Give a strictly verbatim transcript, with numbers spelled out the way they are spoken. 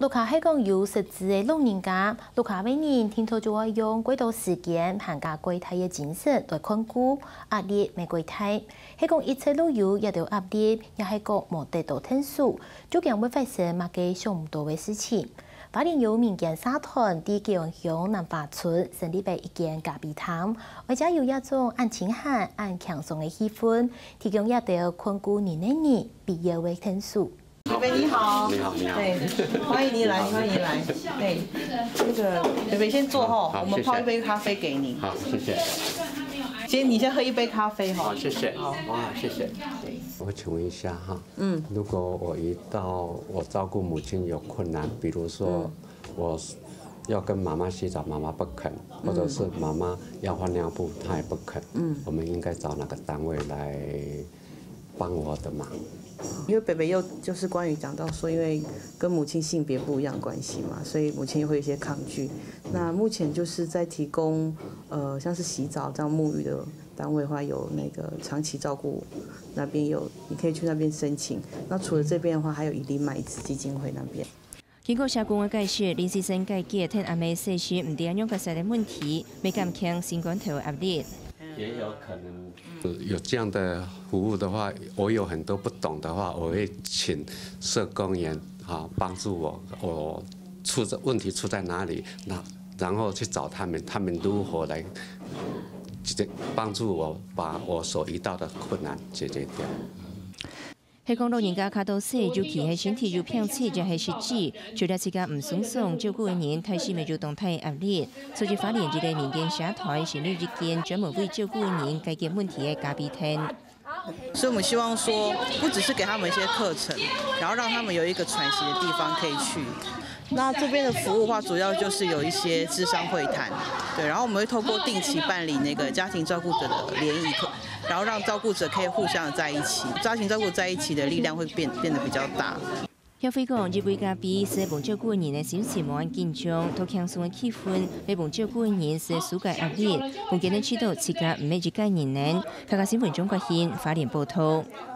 陆卡係講有實質嘅老人家，陸卡每年聽到就會用幾多時間行加櫃台嘅精神來困顧壓力未櫃台，係講一切都有一條壓力，也係講冇得到天數，究竟會發生乜嘅想唔到嘅事情。花蓮有民間社團喺基隆鄉南華村成立咗一間咖啡廳，而且有一種按清閒、按輕鬆嘅氣氛，提供一條困顧年輕人必要嘅天數。 貝貝你好， 你好，你好， 對，歡迎你來，歡迎你來。對，那個貝貝先坐後，我們泡一杯咖啡給你。 好，謝謝。 先，你先喝一杯咖啡哈。 好，謝謝。 好， 哇，謝謝。 對。 我請問一下哈， 嗯， 如果我遇到我照顧母親有困難，比如說我要跟媽媽洗澡，媽媽不肯，或者是媽媽要換尿布，她也不肯，嗯，我們應該找哪個單位來幫我的忙？ 因為貝貝又就是關於講到說，因為跟母親性別不一樣關係嘛，所以母親又會有一些抗拒。那目前就是在提供，呃，像是洗澡這樣沐浴的單位的話，有那個長期照顧那邊有，你可以去那邊申請。那除了這邊的話，還有一粒麥子基金會那邊。 經過社工嘅介紹，林先生介紹聽阿妹細說唔點樣解決嘅問題，未減輕新冠頭壓力。 也有可能有這樣的服務的話，我有很多不懂的話，我會請社工員啊幫助我，我出這問題出在哪裡，那然後去找他們，他們如何來幫助我把我所遇到的困難解決掉。 係講老人家卡到死，尤其係身體有偏差，就係實質，除咗自家唔鬆鬆，照顧嘅人太時咪就動態壓力。所以花蓮一個民間社團成立一間專門為照顧嘅人解決問題嘅咖啡廳。 所以，我們希望說，不只是給他們一些課程，然後讓他們有一個喘息的地方可以去。那這邊的服務的話，主要就是有一些諮商會談，對，然後我們會透過定期辦理那個家庭照顧者的聯誼課，然後讓照顧者可以互相的在一起，家庭照顧在一起的力量會變變得比較大。 消費講，日杯咖啡是幫照顧人嘅心情無咁緊張，同輕鬆嘅氣氛，嚟幫照顧人是紓解壓力，目前嘅指導自家唔係一家人呢，大家新聞中國縣花蓮報道。